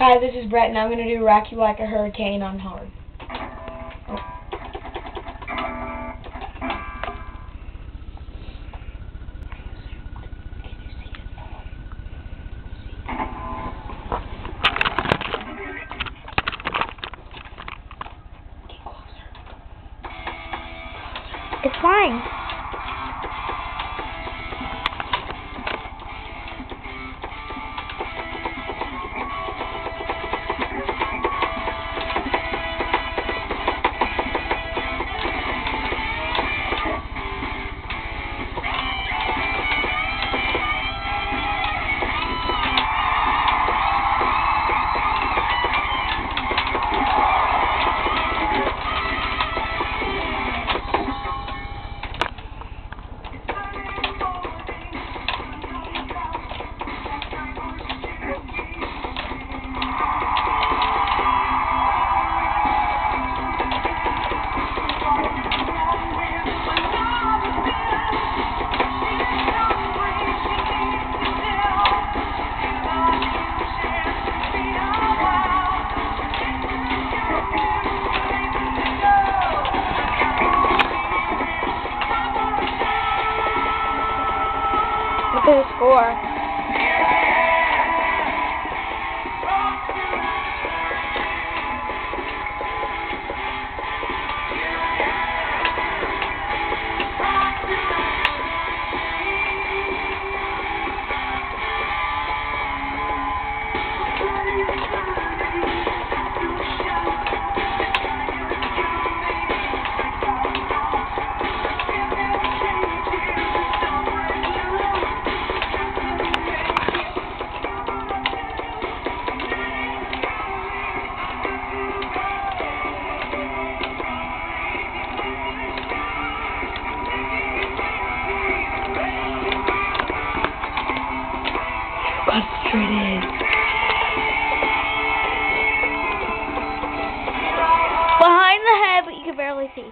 Hi, this is Brett, and I'm going to do Rock You Like a Hurricane on hard. It's fine. Look at the score. Frustrated. Behind the head, but you can barely see.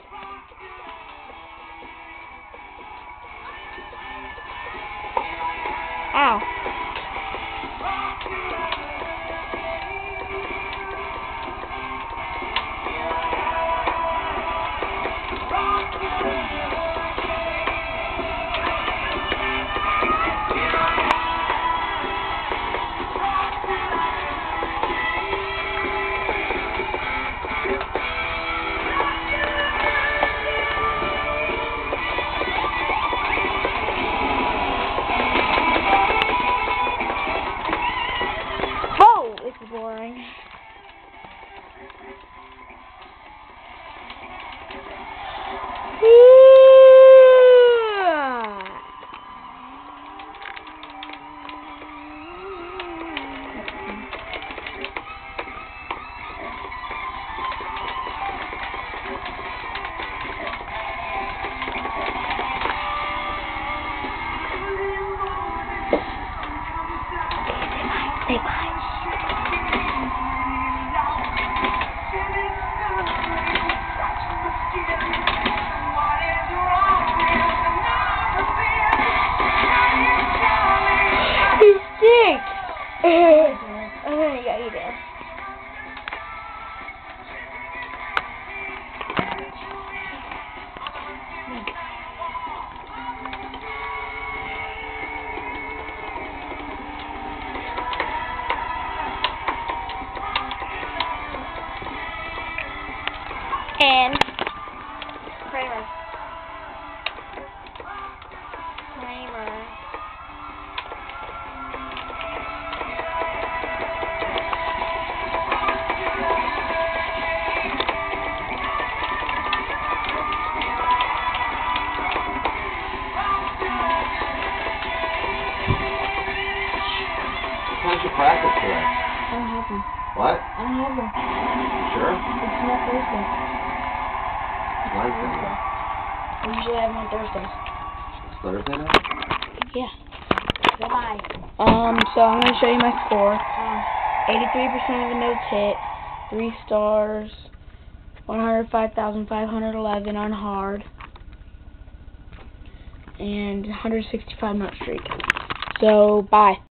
Ow. Boring. Say bye. Yeah, you do. And Kramer. How's your practice today? I don't have them. What? I don't have them. Sure? It's not Thursday. Wednesday. I usually have them on Thursdays. It's Thursday now? Yeah. Bye-bye. So I'm going to show you my score. 83% of the notes hit, 3 stars, 105,511 on hard, and 165 note streak. So, bye.